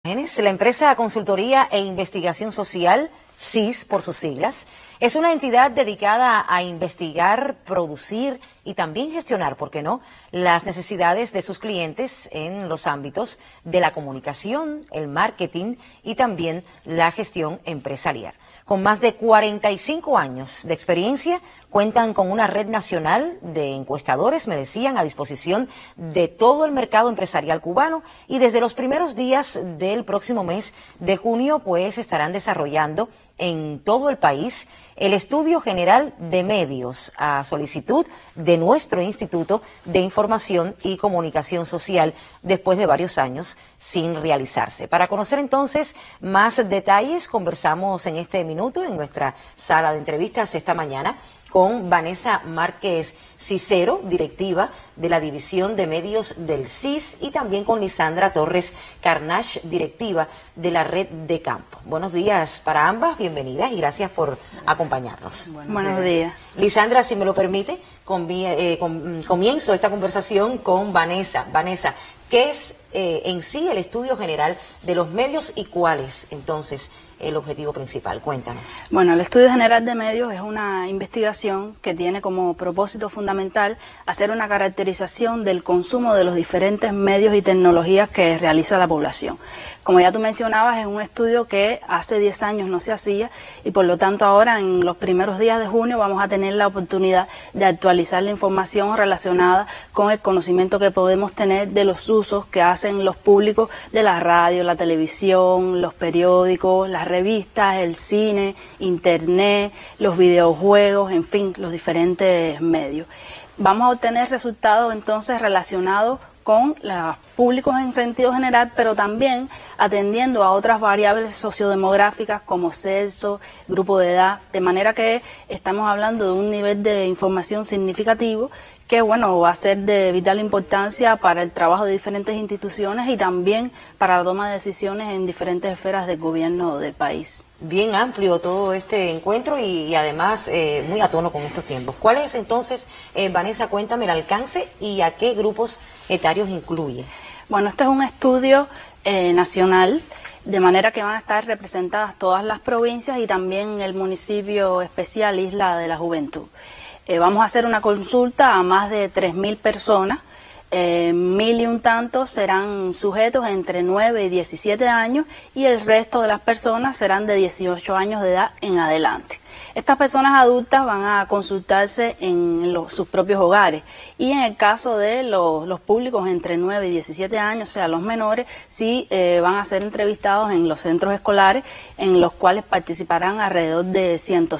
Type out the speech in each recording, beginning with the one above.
La empresa Consultoría e Investigación Social, CIS por sus siglas, es una entidad dedicada a investigar, producir y también gestionar, ¿por qué no?, las necesidades de sus clientes en los ámbitos de la comunicación, el marketing y también la gestión empresarial. Con más de 45 años de experiencia, cuentan con una red nacional de encuestadores, me decían, a disposición de todo el mercado empresarial cubano, y desde los primeros días del próximo mes de junio, pues estarán desarrollando en todo el país el Estudio General de Medios a solicitud de nuestro Instituto de Información y Comunicación Social después de varios años sin realizarse. Para conocer entonces más detalles, conversamos en este minuto en nuestra sala de entrevistas esta mañana con Vanessa Márquez Cicero, directiva de la División de Medios del CIS, y también con Lisandra Torres Carnach, directiva de la Red de Campo. Buenos días para ambas, bienvenidas y gracias por acompañarnos. Buenos días. Lisandra, si me lo permite, comienzo esta conversación con Vanessa. Vanessa, ¿qué es en sí el Estudio General de los Medios y cuál es entonces el objetivo principal? Cuéntanos. Bueno, el Estudio General de Medios es una investigación que tiene como propósito fundamental hacer una caracterización del consumo de los diferentes medios y tecnologías que realiza la población. Como ya tú mencionabas, es un estudio que hace 10 años no se hacía y por lo tanto ahora en los primeros días de junio vamos a tener la oportunidad de actualizar la información relacionada con el conocimiento que podemos tener de los usos que hacen los públicos de la radio, la televisión, los periódicos, las revistas, el cine, internet, los videojuegos, en fin, los diferentes medios. Vamos a obtener resultados entonces relacionados con los públicos en sentido general, pero también atendiendo a otras variables sociodemográficas como sexo, grupo de edad, de manera que estamos hablando de un nivel de información significativo que, bueno, va a ser de vital importancia para el trabajo de diferentes instituciones y también para la toma de decisiones en diferentes esferas del gobierno del país. Bien amplio todo este encuentro y además muy a tono con estos tiempos. ¿Cuál es entonces, Vanessa, cuéntame el alcance y a qué grupos etarios incluye? Bueno, este es un estudio nacional, de manera que van a estar representadas todas las provincias y también el municipio especial Isla de la Juventud. Vamos a hacer una consulta a más de 3.000 personas. 1.000 y un tantos serán sujetos entre 9 y 17 años y el resto de las personas serán de 18 años de edad en adelante. Estas personas adultas van a consultarse en sus propios hogares y en el caso de los públicos entre 9 y 17 años, o sea, los menores, sí van a ser entrevistados en los centros escolares en los cuales participarán alrededor de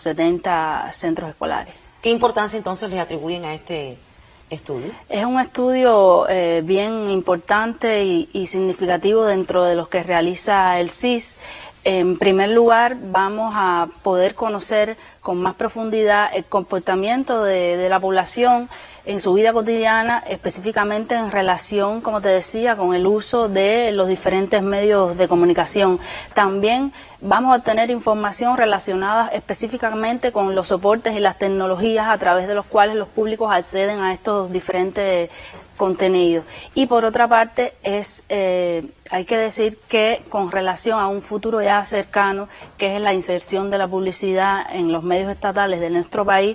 170 centros escolares. ¿Qué importancia entonces les atribuyen a este estudio? Es un estudio bien importante y significativo dentro de los que realiza el CIS. En primer lugar, vamos a poder conocer con más profundidad el comportamiento de la población en su vida cotidiana, específicamente en relación, como te decía, con el uso de los diferentes medios de comunicación. También vamos a obtener información relacionada específicamente con los soportes y las tecnologías a través de los cuales los públicos acceden a estos diferentes contenidos. Y por otra parte, hay que decir que con relación a un futuro ya cercano, que es la inserción de la publicidad en los medios estatales de nuestro país,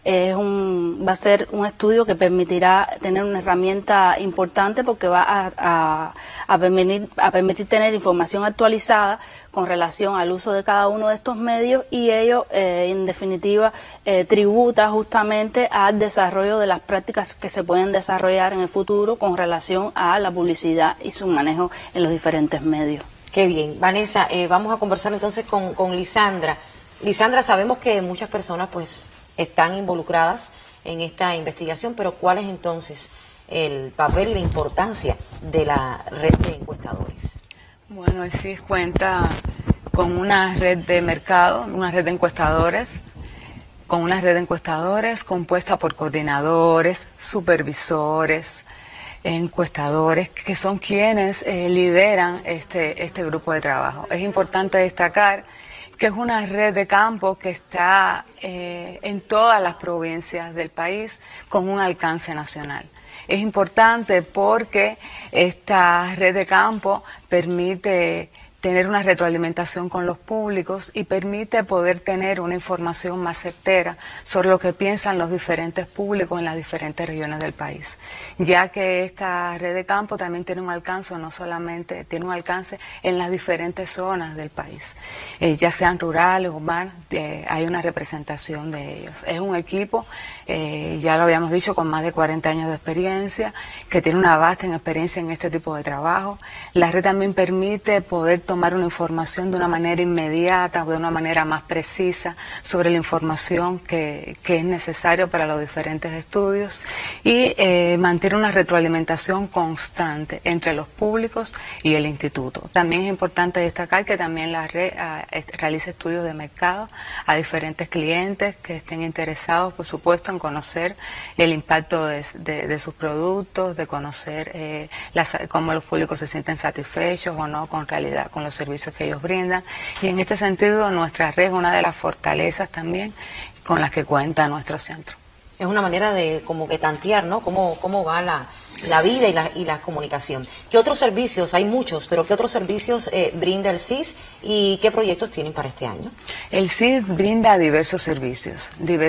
va a ser un estudio que permitirá tener una herramienta importante porque va a permitir tener información actualizada con relación al uso de cada uno de estos medios y ello, en definitiva, tributa justamente al desarrollo de las prácticas que se pueden desarrollar en el futuro con relación a la publicidad y su manejo en los diferentes medios. Qué bien. Vanessa, vamos a conversar entonces con Lisandra. Lisandra, sabemos que muchas personas pues están involucradas en esta investigación, pero ¿cuál es entonces el papel y la importancia de la red de encuestadores? Bueno, el CIS cuenta con una red de mercado, una red de encuestadores, compuesta por coordinadores, supervisores, encuestadores, que son quienes lideran este grupo de trabajo. Es importante destacar que es una red de campo que está en todas las provincias del país con un alcance nacional. Es importante porque esta red de campo permite tener una retroalimentación con los públicos y permite poder tener una información más certera sobre lo que piensan los diferentes públicos en las diferentes regiones del país, ya que esta red de campo también tiene un alcance, no solamente tiene un alcance en las diferentes zonas del país, ya sean rurales, urbanas, hay una representación de ellos. Es un equipo, ya lo habíamos dicho, con más de 40 años de experiencia, que tiene una vasta experiencia en este tipo de trabajo. La red también permite poder tomar una información de una manera inmediata o de una manera más precisa sobre la información que es necesaria para los diferentes estudios y mantiene una retroalimentación constante entre los públicos y el instituto. También es importante destacar que también la red realiza estudios de mercado a diferentes clientes que estén interesados, por supuesto, en conocer el impacto de sus productos, de conocer cómo los públicos se sienten satisfechos o no con realidad, con los servicios que ellos brindan. Y en este sentido, nuestra red es una de las fortalezas también con las que cuenta nuestro centro. Es una manera de como que tantear, ¿no? Cómo va la vida y la comunicación. ¿Qué otros servicios? Hay muchos, pero ¿qué otros servicios brinda el CIS y qué proyectos tienen para este año? El CIS brinda diversos servicios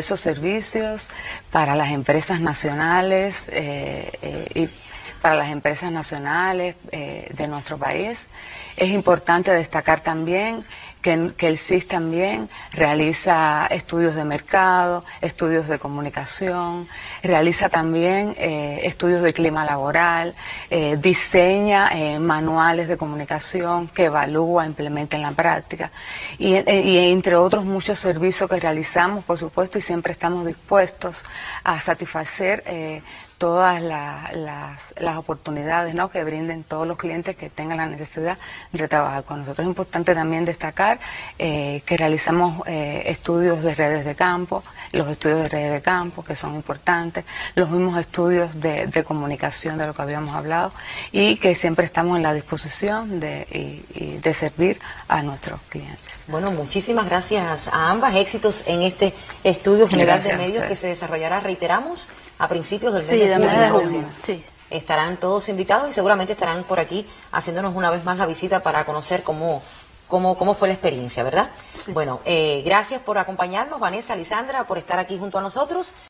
para las empresas nacionales y para las empresas nacionales de nuestro país. Es importante destacar también que el CIS también realiza estudios de mercado, estudios de comunicación, realiza también estudios de clima laboral, diseña manuales de comunicación que evalúa, implementa en la práctica y entre otros muchos servicios que realizamos, por supuesto, y siempre estamos dispuestos a satisfacer todas las oportunidades, ¿no?, que brinden todos los clientes que tengan la necesidad de trabajar con nosotros. Es importante también destacar que realizamos estudios de redes de campo, los estudios de redes de campo que son importantes, los mismos estudios de comunicación de lo que habíamos hablado y que siempre estamos en la disposición de servir a nuestros clientes. Bueno, muchísimas gracias a ambas, éxitos en este estudio general de medios que se desarrollará, reiteramos, a principios del mes de junio. Sí. Estarán todos invitados y seguramente estarán por aquí haciéndonos una vez más la visita para conocer cómo fue la experiencia, ¿verdad? Sí. Bueno, gracias por acompañarnos, Vanessa, Lisandra, por estar aquí junto a nosotros.